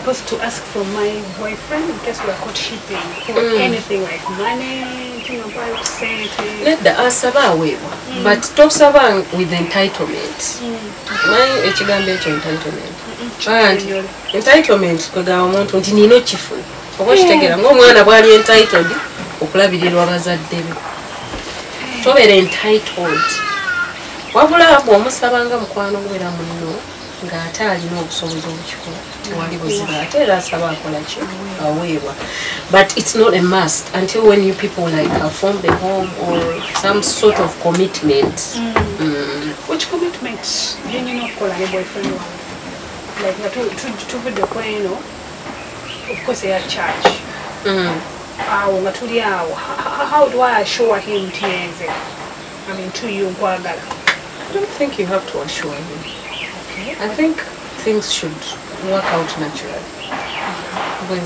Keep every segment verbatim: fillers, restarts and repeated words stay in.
supposed to ask from my boyfriend in case we are caught shipping for mm. anything like money, you know, about sanity? Let the asaba wewa, mm. but talks about with entitlement. My echigambe echo entitlement. And entitlement kuga omuntu nti nino kifuna. Okwashtegera ng'omwana bwali entitled okulabirirwa abazadde be. Tobere entitled. Wabula bw'omusabanga mukwano gubeera munno ng'ate alina obusobozi obukikola tewali buzibu ate era asaba akola ki aweebwa. But it's not a must until when you people like have formed a home or some sort of commitment. Mm. Mm. Which commitment do you know call a boyfriend? Like to to to the point, you know, of course they are charged. Mm. How, how do I assure him T N Z? I mean to you, I don't think you have to assure him. Okay. I think things should work out naturally. When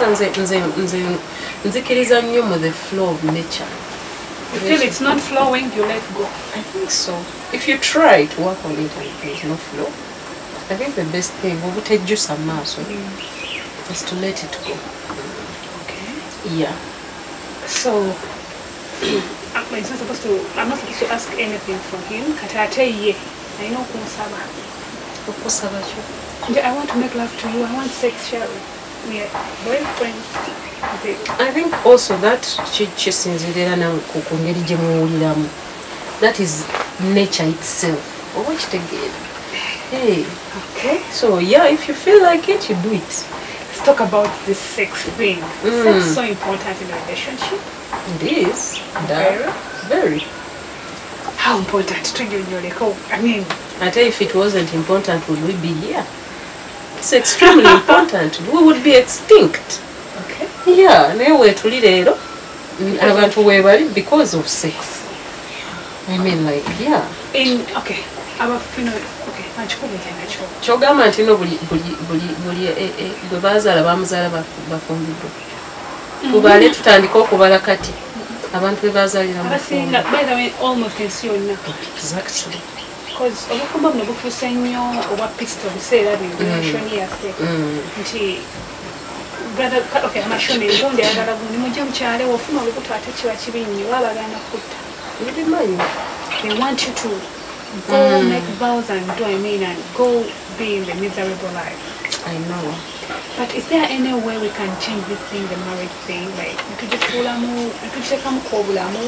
nzikiriza nnyo mu the flow of nature. You feel it's not flowing, you let go. I think so. If you try to work on it and there's no flow, I think the best thing will take you some mass mm. is to let it go. Okay. Yeah. So I'm not supposed to I'm not supposed to ask anything from him. Katate I know kumusaba. Okusaba chu. I want to make love to you. I want sex sharing. We are boyfriend. I think also that chisinzirira na kukungeri je muwuliramu. That is nature itself. Or watch it again. Hey. Okay. So yeah, if you feel like it, you do it. Let's talk about this sex thing. Mm. Sex is so important in a relationship. It is. Very. Very. How important to you, Yoleko? I mean, I tell you, if it wasn't important, would we be here? It's extremely important. We would be extinct. Okay. Yeah, newe tulirero. Abantu webali because of sex. I mean, like, yeah. In okay, our you know, okay, nachukule nacho. Chogama nti no buli buli buli buli eh eh bebazala bamuzala bafumbido. Tubale tutandika okubala kati. Abantu bebazalira mu. Abasinga by the way almost pensionna. Exactly. Because obufumbo buno bufuse nnyo obwa pistol biseera bibulation yaffe. Nti brother okay amashoni ndonde yagala gundi mujja mukyale ofuma olubuto ate kiba kibi nnyo babagana kutta. They want you to go mm. make vows and do I mean and go be in the miserable life. I know. But is there any way we can change this thing, the marriage thing? Like we could just pull amu, we could just come kobulamu.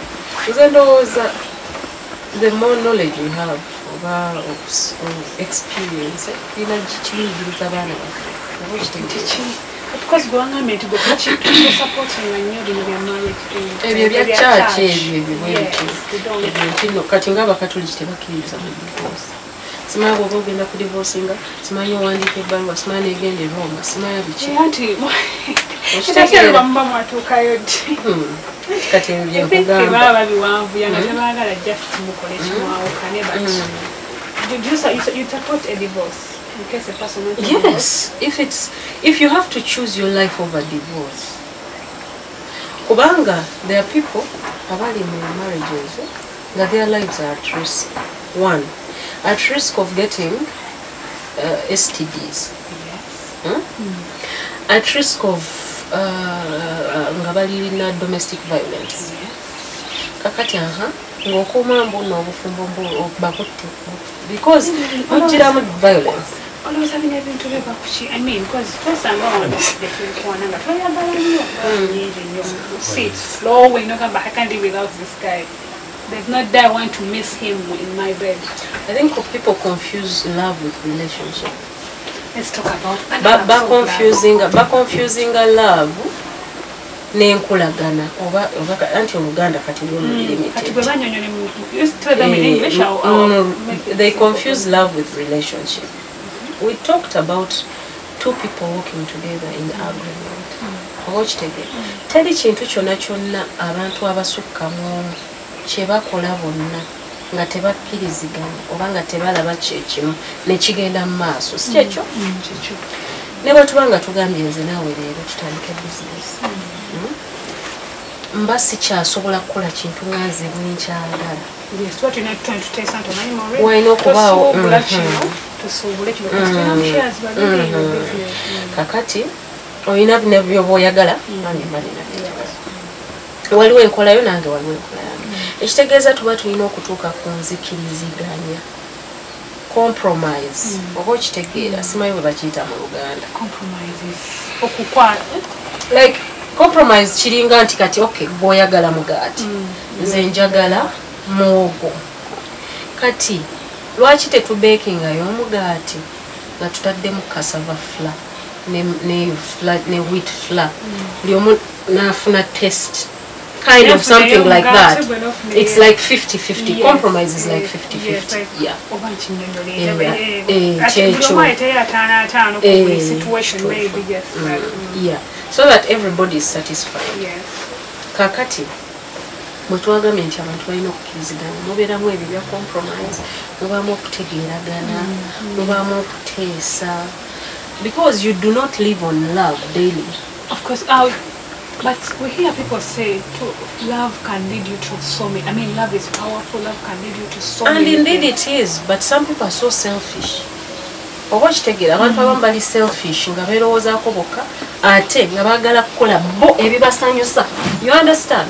The more knowledge we have of our of experience, you know, children abana bafe. Because going on to go to supporting when you're in your marriage thing. Ebyo bya church ebyo bwe katinga bakatoliki tebakiriza mu divorce. Simanya bwo genda ku divorcinga, simanya wandike banga, simanya egende Roma, simanya bichi. Anti. Ekitero bamba matukayo ddi. Kati ebyo kugamba. Baba biwanvu yanga tebagala just mukole kimwawo kane but. You you support a divorce? In case a person wants to yes, divorce? if it's if you have to choose your life over divorce. Kubanga, there are people abali in marriages that their lives are at risk. One, at risk of getting uh, S T Ds. Yes. Hmm? Mm. At risk of ngabali uh, na domestic violence. Yes. Kakati aha ngokoma mbono obufumbo mbo bakotte because mujira mu violence. Always having everything to live kuchi. I mean, because first I'm on the one and the see it's flowing. No, but I can't live without this guy. There's not that I want to miss him in my bed. I think people confuse love with relationship. Let's talk about but by confusing by confusing a love nenkulagana oba oba anti oluganda kati lwo limited. They confuse love with relationship. We talked about two people working together in agreement. Watch it again. Tell each into chona chona abantu abasukkamu kye bakola bonna nga tebakkiriziganya oba nga tebalaba kyekimu ne kigenda mu maaso si kyekyo ne bwe tuba nga tugambye nze naawe leero tutandike business mba sikyasobola kukola kintu nga nze bwenkyagala walina okubaawo tusuubule kino kasitona shares bagende in business kakati oyina bino byoba oyagala nange mbalina waliwo enkola yo nange waliwo enkola yange ekitegeeza tuba tulina okutuuka ku nzikiriziganya compromise oba okitegeera simanyi bwe bakiyita mu Luganda like compromise kiringa nti kati okay bw'oyagala mugaati nze njagala muwogo kati lwaki tetubekingayo omugaati nga tutaddemu cassava flour ne wheat flour buli omu n'afuna taste kind of something like that. It's like fifty fifty. Yes. Compromise is like fifty fifty. Yes, like, yeah. Yeah. So that everybody is satisfied. Yes. Kakati. Mutwagamye nti abantu balina okukkiriziganya mubeeramu ebyo bya compromise mubaamu okutegeeragana mubaamu okuteesa because you do not live on love daily. Of course, uh, but we hear people say to love can lead you to so many. I mean, love is powerful. Love can lead you to so and many. And indeed it is, but some people are so selfish. Oba kitegeera abantu abamu bali selfish nga beerowoozaako bokka ate nga baagala kukola bo ebibasanyusa. You understand?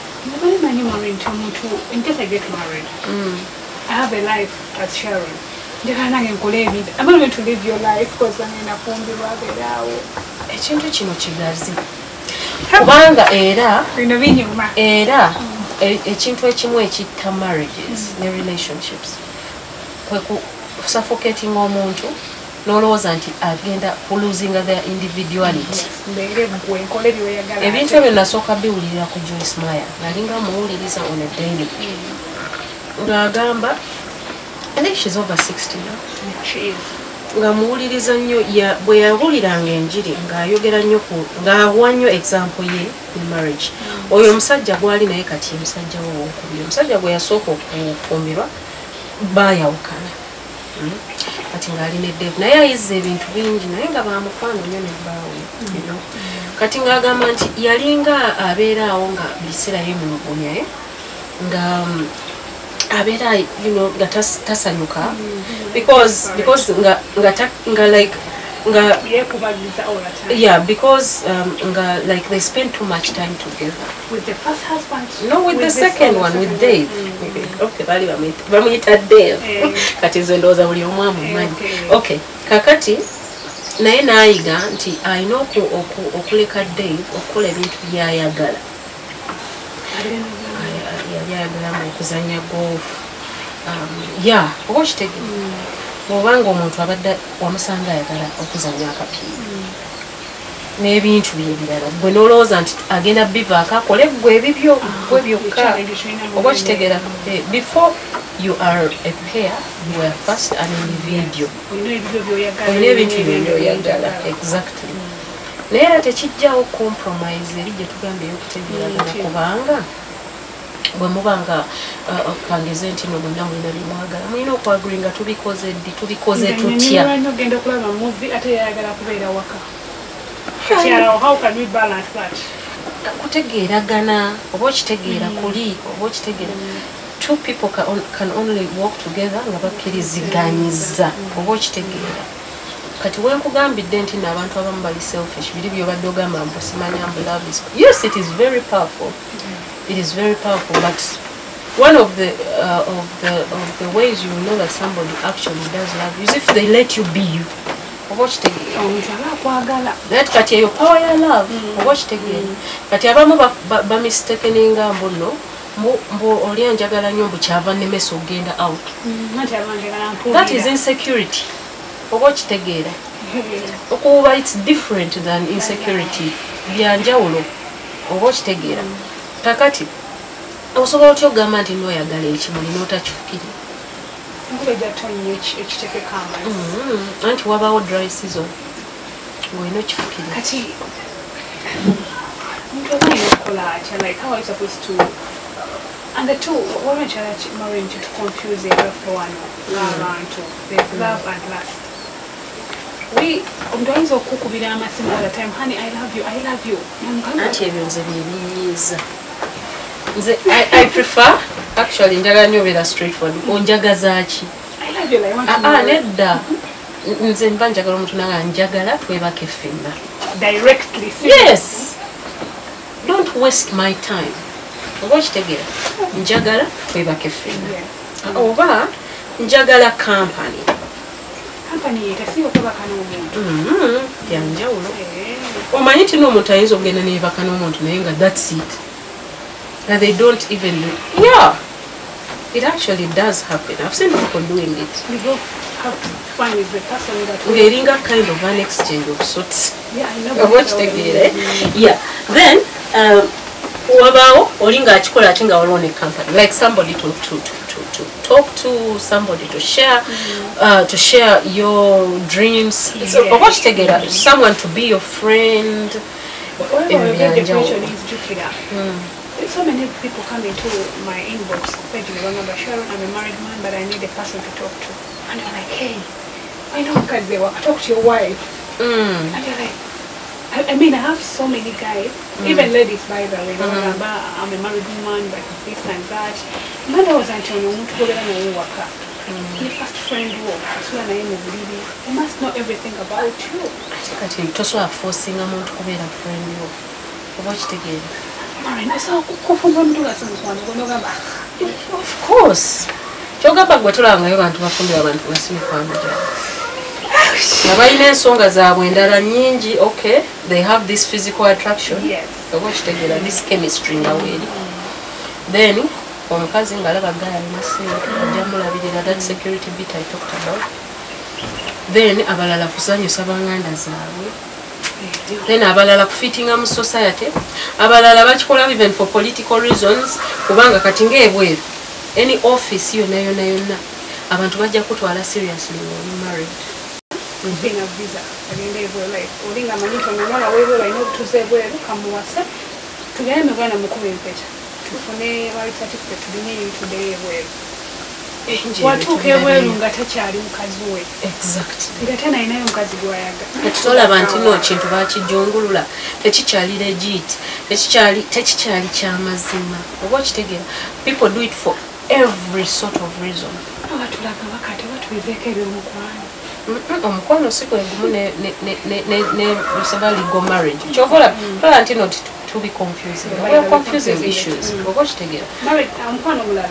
In case I get married, mm. I have a life as Sharon. I'm not going to live your life because I'm in a phone. Ekintu kino kigazi kubanga era era ekintu ekimu ekitta marriages ne relationships kwe ku suffocating omuntu n'olowooza nti agenda losing their individuality. Ebintu ebyo nasooka biwulirira ku Joyce Meyer nalinga muwuliriza on a daily ng'agamba I think she's over sixty now. She is. Nga muwuliriza nnyo bwe yawuliranga enjiri ng'ayogera nnyo ng'awa nnyo example ye in marriage. Oyo omusajja gwali naye kati musajja we wokubiri omusajja gwe yasooka okufumbirwa baayawukana kati ng'ali ne Dave naye ayizza ebintu bingi naye nga bamufaano nnyo ne bbaawe kati ng'agamba nti yalinga abeeraawo nga biseera yemulugunya ye nga abeera you know nga tasanyuka because because nga nga nga like nga yeah because um nga like they spend too much time together with the first husband no with, with the second one with Dave mm. Okay bali bamuyita Dave kati nze ndowooza buli omu amumanyi okay kakati naye naayiga nti alina okuleka Dave okukola ebintu byayagala yayagalamu okuzanya golf ya oba okitegeera bw'obanga omuntu abadde wamusanga ayagala okuzanya akapiira n'ebintu bye ebirala gwe n'olowooza nti agenda bivaako akole gwe ebibyo gwe byokka oba okitegeera before you are a pair you are first an individual olina ebintu byo byoyagala exactly naye era tekijjawo compromise eri gye tugambye ey'okutegeeragana kubanga bwe mubanga kangeze nti no bonna mulina bimwagala mulina okwagula nga tubikoze ddi tubikoze tutya ogenda okulaba muvi ate yayagala kubeera waka how can we balance that kutegeeragana oba okitegeera kuli oba okitegeera two people can, on, can only work together nga bakkiriziganyiza oba okitegeera kati wenkugambidde nti n'abantu abamu bali selfish biri byobadde ogamba mbu simanya mbu love is yes it is very powerful. It is very powerful, but one of the uh, of the of the ways you will know that somebody actually does love you is if they let you be you. Watch the that kati your power ya love. Watch the game. Kati abamu ba mistaken nga mbono mbo mbo oli anjagala nnyo mbu kyava ne meso genda out. That is insecurity. Watch the game. Okuba it's different than insecurity. Byanjawulo. Watch the game. Takati osobola otyo ogamba nti n'oyagala ekimuli n'otakifukire anti wabaawo dry season ng'olina okifukire kati omuntu oba alina okukola atya like how are you supposed to and the two wabenkyala Moureen to confuse ebaffe wano n'abantu there's love and lust we omuntu ayinza okukubira amasimu all the time honey I love you I love you anti ebyo nze byebinyiiza I, I prefer actually njagala nnyo beera straightforward onjagaza ki I love you like ah nedda nze mba njagala omuntu naga njagala twebake ffenna directly. Yes, don't waste my time. Oba okitegeera njagala twebake ffenna oba njagala company company etasiba kwebaka n'omuntu yanjawulo. Omanyi nti n'omuntu ayinza okugenda nebaka n'omuntu naye nga that's it, and they don't even yeah, it actually does happen. I've seen people doing it. You go have fun with the person that ngeringa kind of an exchange of sorts. Yeah, I know. Watch the game. Yeah. Then um wabao olinga achikola atinga olone company like somebody to to to to talk to, somebody to share uh to share your dreams. So watch the game. Someone to be your friend. So many people come into my inbox, remember, Sharon, I'm a married man, but I need a person to talk to. And you're like, hey, I know because they want to talk to your wife. Mm. And you're like, I, I mean, I have so many guys, mm. even ladies, by the way, mm. remember, I'm a married woman, but this and that. Man, I was until you want to go there and work up. The first friend walk, so I am they must know everything about you. I think I think also are forcing a man to come in a friend walk. Watch the game. Of course. Chogapa gwetulanga yo bantu bafumbira abantu basikwanda jja. Nabayina ensonga zaabwe endala nyingi, okay, they have this physical attraction. Yes. So watch together this chemistry ngawe. Then omukazi ngalaba gaya nasina ajamulabirira that security bit I talked about. Then abalala kusanyusa banganda zaabwe. Then abalala kufitinga mu society, abalala bakikola even for political reasons, kubanga kati ngeebwe any office yonna yonna yonna abantu bajja kutwala seriously when you married. Being a visa, agenda ebwe like olinga manito ngomala wewe bayina okutuza ebweru kamuwasa tugende mwana mukube empeta tufune wali certificate tudinye today ebweru. Watuuka ebweru nga takyali mukazi we. Exactly. Nga tena inayo mukazi gwayaga. Tetulaba nti no kintu bakijjungulula tekikyali legit, tekikyali tekikyali kyamazima. Oba okitegeera people do it for every sort of reason. Abatulaga bakati batubiveeko ebyomukwano. Omukwano si kwe gumu ne legal marriage. Kyovola tola nti no to be confusing. We are confusing issues. Oba okitegeera. Omukwano mulala.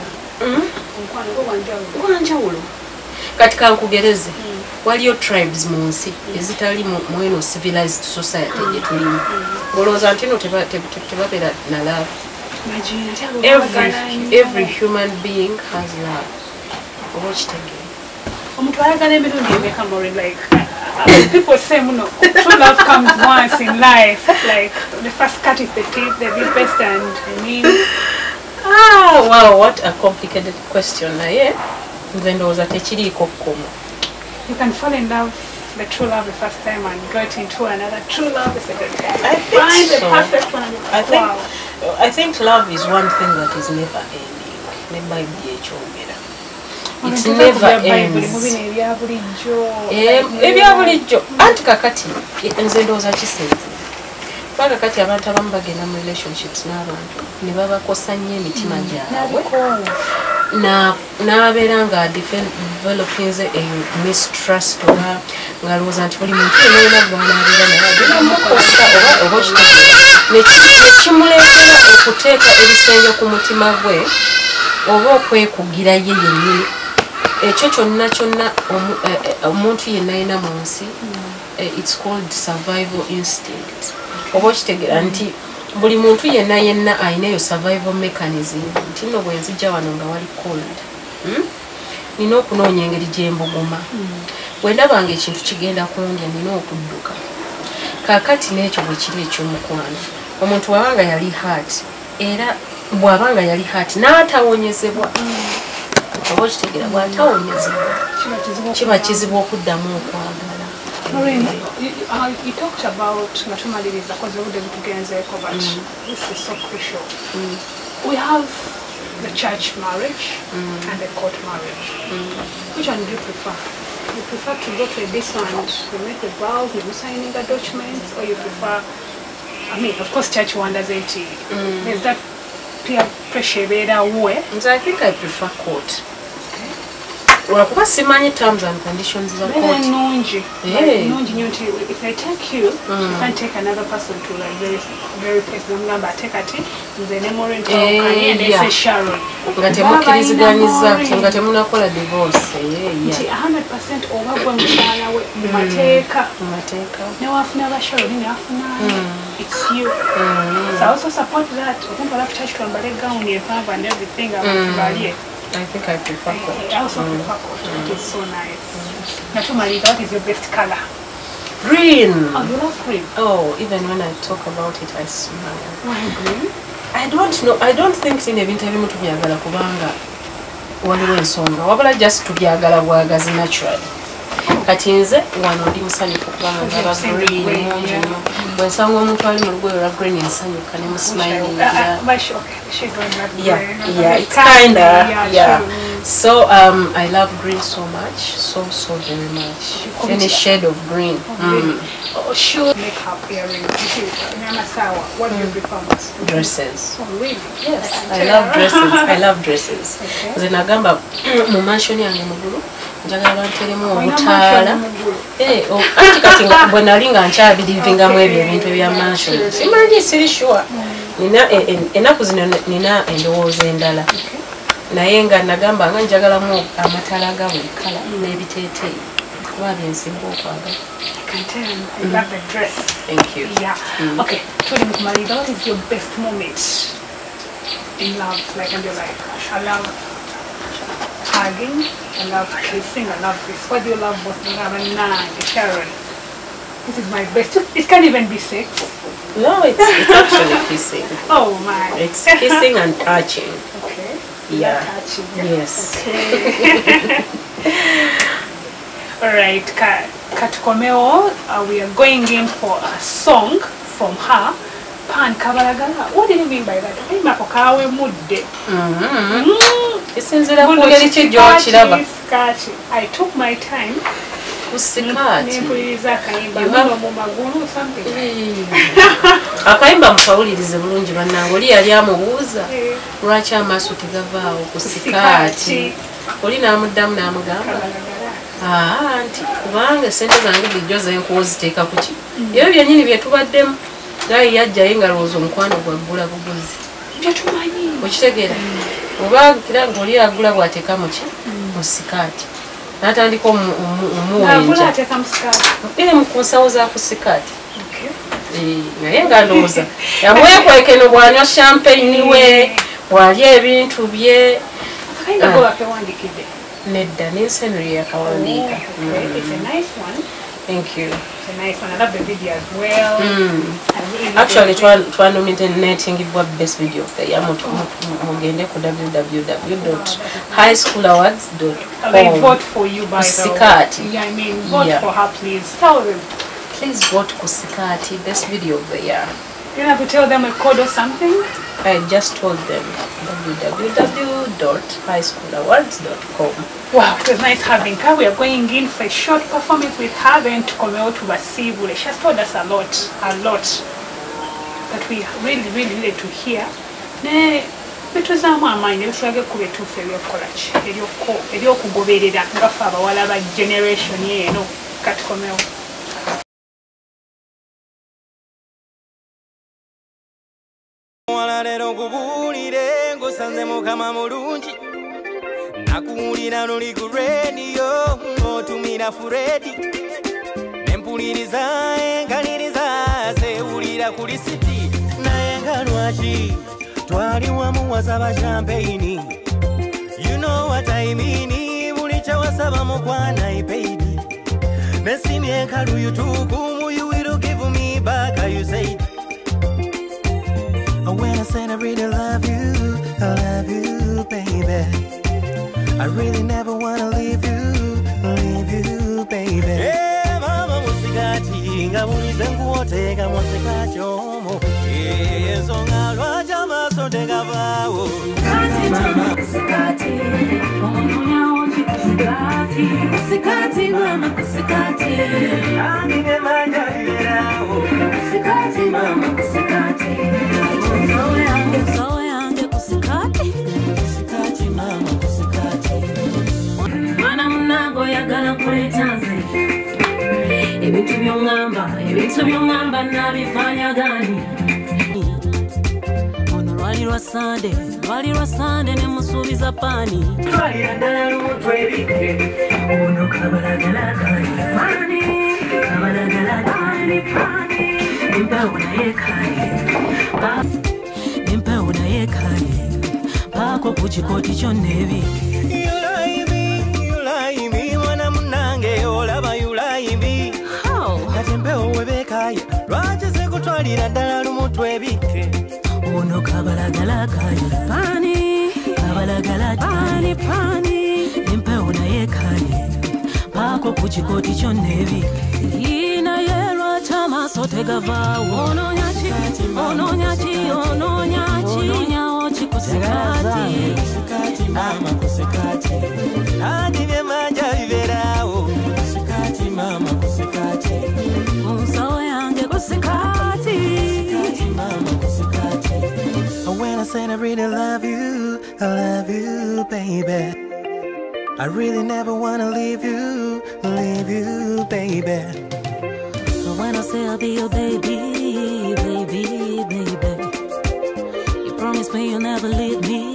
Wanjawulo kati kankugereze waliyo tribes mu nsi ezitali mu eno civilized society gye tulimu olowooza nti no tebabeera na love. Every, every human being has love. Oba okitegeera omuntu ayagala emirundi emeka Moureen like people say muno true love comes once in life, like the first cut is the tip, the deepest, and I mean ah, wow, what a complicated question. Yeah. Then there was a techiriiko kkomo. You can fall in love the true love the first time and get into another true love the second time. I think Find so. the perfect one. I think wow. I think love is one thing that is never ending. Never be ekyogera. It never ends. Ebya bulijjo. Anti kakati nze ndowooza kisenze. Paka kati abantu abamu bagenda mu relationships n'abantu ne babakosa nnyo emitima gyabwe n'abeera nga developing a mistrust oba ng'alowooza nti buli muntu yenna gw'anaabeera naye agenamukosa oba okitegeera nekimuleetera okuteeka ebisenge ku mutima gwe oba okwekugira ye yennyini ekyo kyonna kyonna omuntu yenna yenna mu nsi it's called survival instinct. Oba okitegeera nti buli muntu yenna yenna ayinayo survival mechanism nti nno bwe nzijja wano nga wali cold nina okunoonya engeri gyembuguma bwe ndabanga ekintu kigenda kundya nina okudduka. Kaakati n'ekyo bwe kiri ekyomukwano omuntu bw'abanga yali heart era bw'abanga yali heart n'atawonyezebwa oba okitegeera bw'atawonyezebwa kiba kizibu okuddamu okwagala. Moureen, you, uh, you talked about natumaliriza because we didn't get but this is so crucial. Mm. We have the church marriage mm. and the court marriage. Mm. Which one do you prefer? You prefer to go to this one and you make the vows, you signing the documents, or you prefer, I mean, of course church one doesn't, mm. there's that peer pressure there where? So I think I prefer court. Urakuba simanyi terms and conditions za court. Nunji. Nunji nunji. If I take you, mm. you can't take another person to like very very place. Number take a tea. The Moureen and they say Sharon. Ngate mukiriziganyiza ngate munakola divorce. Yeah. one hundred percent obagwa mchala we mateka. Mateka. Ne wafuna ba Sharon ne wafuna. It's you. Mm. So I also support that. Okumpa la touch to ambale gown ye pava and everything about value. I think I prefer coat. I also mm. prefer coat. Mm. It is so nice. Mm. Naturally, what is your best color? Green. Oh, you love green. Oh, even when I talk about it, I smile. Why green? I don't know. I don't think in the winter to be a gala kubanga. Waliwo ensonga. Wabula just to be a gala wagazi naturally. Kati nze wano ndi musanyufu kubanga ngaba green mungi nnyo. Bwe nsanga omuntu ali mu lugoye olwa green ensanyuka ne musmilingira. Yeah, yeah, it's kinda, yeah. So um, I love green so much, so so very much. Any shade of green. Mm. Oh, sure. Makeup, earrings. What do you prefer most? Dresses. Oh, really? Yes, I love dresses. I love dresses. Because in Agamba, mu mansion yange mugulu. Njagala banteremu obutaala. Eh, oh, anti kati bwe nali nga nkyabirivinga mu ebyo ebintu ebya mansion. Simanyi siri sure. Nina enaku zino nina endowooza endala. Naye nga nagamba nga njagalamu amataala ga buli kala n'ebiteeteeyi. Kuba byensinga okwagala. I love the dress. Thank you. Yeah. Mm. Okay, Tuli Mukumalira, what is your best moment in love? Like in your life? I love hugging, I love kissing, I love this. What do you love most? Nah, Sharon. This is my best. It can't even be sex. No, it's, it's actually kissing. Oh my. It's kissing and touching. Okay. Yeah. Touching. Yes. Okay. Alright, Katukomeo, uh, we are going in for a song from her. Pan Kabalagala. What do you mean by that? I Makokawe Mudde. I took my time. Akaimba mpawulirize bulungi bannange oli yali amubuuza lwaki amaaso tegavaawo ku sikaati oli n'amuddamu n'amugamba nti kubanga sente zange bulijjo zenkuwo ziteeka ku ki ebyo byennyini bye tubaddemu gayi yajjayo nga lowooza omukwano gwaggula buguzi okitegeera oba kira ng'oli agula bw'ateeka mu ki mu sikaati n'atandika omuwenja mu kunsawo za ku sikaati naye nga ndowooza yamwekwekeno bw'anywa champagne we bw'alya ebintu bye nedda n'ensenuri yakawandiika. Thank you. It's a nice one. I love the video as well. Mm. Really Actually, twa nominating the best video of the year. Mugende ku w w w dot high school awards dot com. They vote for you by the way. Yeah, I mean, vote yeah. for her, please. Tell them. Please vote Kusikati, best video of the year. You have to tell them a code or something? I just told them w w w dot high school awards dot com. Wow, it was nice having her. We are going in for a short performance with her, then to come out to Basibule. She has told us a lot, a lot that we really, really needed to hear. Ne, betuzaamu amaanyi ebitulage kuba etuufu ebyokukola ki ebyokugoberera nga ffe abawala ba generation eno katukomewo. Lero kubuulire ngosanze mukama mulungi nakuwulira luli ku radio ng'otumira furedi nempuliriza enkaliriza sewulira ku lisiti naye nga lwaki twali wamu wasaba champagne. You know what I mean, buli kyewasaba mukwana baby nesimye enkalu yutukumu you will give me back you said. When I said I really love you, I love you, baby. I really never wanna leave you, leave you, baby. Yeah, mama, musikati, nga bulize nkuoteka musikati omo. Yeah, songa lwaja maso tegavao. Musikati, mama, musikati, omonya ochi musikati. Musikati, mama, musikati. Anine manja hirao. Musikati, mama, musikati. So yange kusikati, kusikati mama kusikati. Mana oyagala kuleta nze ebintu byongamba ebintu byongamba nabifanya gani ono lwali lwa sande lwali lwa sande ne musuubiza pani twalira ddala lumutwe ebike ono kabalagala kali pani kabalagala kali pani empewo naye kali empewo naye kali pako ku kikooti kyonna ebike Twalira ddala lumutwe ebike ono kabalagala kali pani kabalagala pani pani empewo naye kali pako ku kikooti kyonna ebike inaye lwaki amaaso tegavaawo onoonyaki onoonyaki onoonyaki onoonyawo kikusikati mama kusikati adi byemanja bibeerawo kusikati mama kusikati onsawo yange kusikati mama kusikati. When I said I really love you, I love you, baby. I really never wanna leave you, leave you, baby. When I say I'll be your baby, baby, baby, you promise me you'll never leave me.